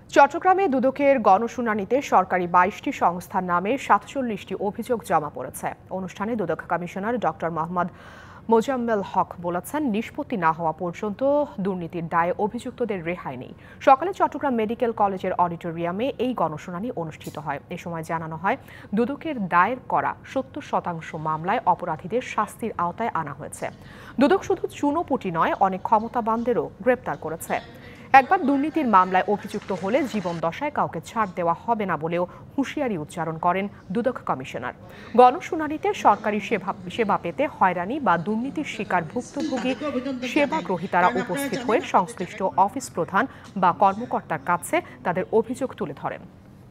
চট্টগ্রামে দুদকের গণশুনানিতে সরকারি ২২টি সংস্থার নামে ৪৭টি অভিযোগ জমা পড়েছে। অনুষ্ঠানে দুদক কমিশনার ডক্টর মোহাম্মদ মোজাম্মেল হক বলেছেন, নিষ্পত্তি না হওয়া পর্যন্ত দুর্নীতির দায়ে অভিযুক্তদের রেহাই নেই। সকালে চট্টগ্রাম মেডিকেল কলেজের অডিটোরিয়ামে এই গণশুনানি অনুষ্ঠিত হয়। এ সময় জানানো হয়, দুদকের দায়ের করা ৭০% মামলায় অপরাধীদের শাস্তির আওতায় আনা হয়েছে। দুদক শুধু চুনোপুটি নয়, অনেক ক্ষমতাবানদেরও গ্রেপ্তার করেছে। একবার দুর্নীতির মামলায় অভিযুক্ত হলে জীবন দশায় কাউকে ছাড় দেওয়া হবে না বলেও হুঁশিয়ারি উচ্চারণ করেন দুদক কমিশনার। গণশুনানিতে সরকারি সেবা পেতে হয়রানি বা দুর্নীতির শিকার ভুক্তভোগী সেবা গ্রহীতারা উপস্থিত হয়ে সংশ্লিষ্ট অফিস প্রধান বা কর্মকর্তার কাছে তাদের অভিযোগ তুলে ধরেন।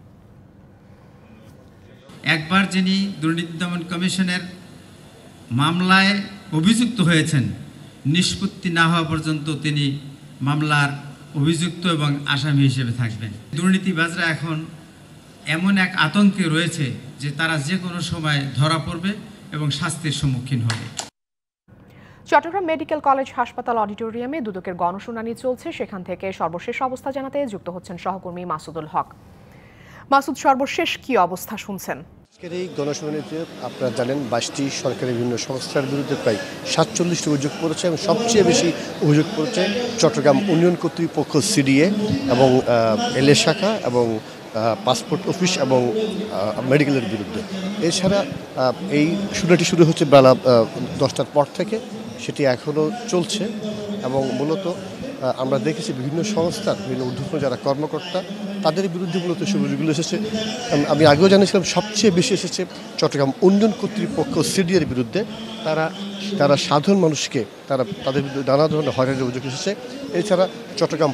একবার যিনি দুর্নীতি দমন কমিশনের মামলায় অভিযুক্ত হয়েছেন, নিষ্পত্তি না হওয়া পর্যন্ত তিনি মামলার অভিযুক্ত এবং আসামি হিসেবে থাকবেন। দুর্নীতিবাজরা এখন এমন এক আতঙ্কে রয়েছে যে তারা যে কোনো সময় ধরা পড়বে এবং শাস্তির সম্মুখীন হবে। চট্টগ্রাম মেডিকেল কলেজ হাসপাতাল অডিটোরিয়ামে দুদকের গণশুনানি চলছে। সেখান থেকে সর্বশেষ অবস্থা জানাতে যুক্ত হচ্ছেন সহকর্মী মাসুদুল হক। মাসুদ, সর্বশেষ কি অবস্থা শুনছেন? আজকের এই গণশুনানিতে আপনারা জানেন 22টি সরকারি বিভিন্ন সংস্থার বিরুদ্ধে প্রায় 47টি অভিযোগ পড়েছে এবং সবচেয়ে বেশি অভিযোগ পড়েছে চট্টগ্রাম উন্নয়ন কর্তৃপক্ষ সিডিএ এবং এলএ শাখা এবং পাসপোর্ট অফিস এবং মেডিকেলের বিরুদ্ধে। এছাড়া এই শুনানিটি শুরু হচ্ছে বেলা 10টার পর থেকে, সেটি এখনও চলছে এবং মূলত আমরা দেখেছি বিভিন্ন সংস্থার বিভিন্ন ঊর্ধ্বতন যারা কর্মকর্তা তাদের বিরুদ্ধে মূলত অভিযোগগুলো এসেছে। আমি আগেও জানিয়েছিলাম সবচেয়ে বেশি এসেছে চট্টগ্রাম উন্নয়ন কর্তৃপক্ষ সিডিএর বিরুদ্ধে। তারা সাধারণ মানুষকে তাদের বিরুদ্ধে নানা ধরনের হয়রানির অভিযোগ এসেছে। এছাড়া চট্টগ্রাম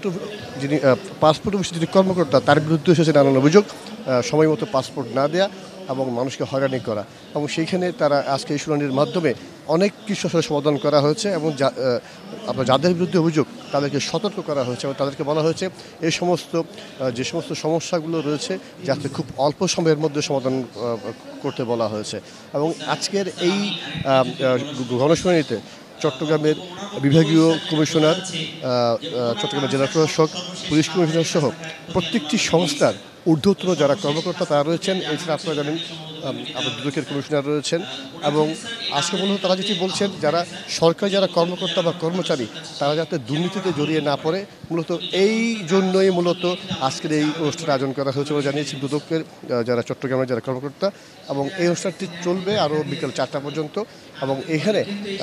পাসপোর্ট অফিসের যিনি কর্মকর্তা তার বিরুদ্ধে এসেছে নানান অভিযোগ, সময় মতো পাসপোর্ট না দেয়া এবং মানুষকে হয়রানি করা। এবং সেইখানে তারা আজকে এই শুনানির মাধ্যমে অনেক কিছু আসলে সমাধান করা হয়েছে এবং যাদের বিরুদ্ধে অভিযোগ তাদেরকে সতর্ক করা হয়েছে এবং তাদেরকে বলা হয়েছে এই যে সমস্ত সমস্যাগুলো রয়েছে যাতে খুব অল্প সময়ের মধ্যে সমাধান করতে বলা হয়েছে। এবং আজকের এই গণশুনানিতে চট্টগ্রামের বিভাগীয় কমিশনার, চট্টগ্রামের জেলা প্রশাসক, পুলিশ কমিশনার সহ প্রত্যেকটি সংস্থার ঊর্ধ্বতন যারা কর্মকর্তা তারা রয়েছেন। এছাড়া আপনারা জানেন আমাদের দুদকের কমিশনার রয়েছেন এবং আজকে মূলত তারা যেটি বলছেন, সরকারি যারা কর্মকর্তা বা কর্মচারী তারা যাতে দুর্নীতিতে জড়িয়ে না পড়ে, মূলত এই জন্যই মূলত আজকের এই অনুষ্ঠানের আয়োজন করা হয়েছে বলে জানিয়েছি দুদকের চট্টগ্রামের যারা কর্মকর্তা। এবং এই অনুষ্ঠানটি চলবে আরও বিকেল 4টা পর্যন্ত। এবং এখানে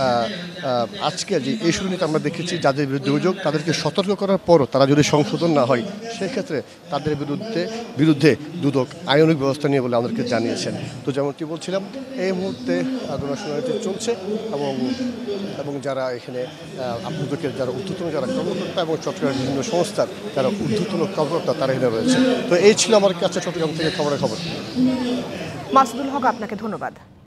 আজকে যে এই শুনানিতে আমরা দেখেছি যাদের বিরুদ্ধে অভিযোগ তাদেরকে সতর্ক করার পরও তারা যদি সংশোধন না হয় সেক্ষেত্রে তাদের বিরুদ্ধে দুদক আইনানুগ ব্যবস্থা নিয়ে বলে আমাদেরকে জানিয়েছেন। তো যেমনটি বলছিলাম, এই মুহূর্তে শুনানিটি চলছে এবং যারা এখানে দুদকের যারা ঊর্ধ্বতন যারা কর্মকর্তা এবং চট্টগ্রামের বিভিন্ন সংস্থার যারা ঊর্ধ্বতন কর্মকর্তা তারা এখানে রয়েছে। তো এই ছিল আমার কাছে চট্টগ্রাম থেকে খবর। মাসুদুল হক, আপনাকে ধন্যবাদ।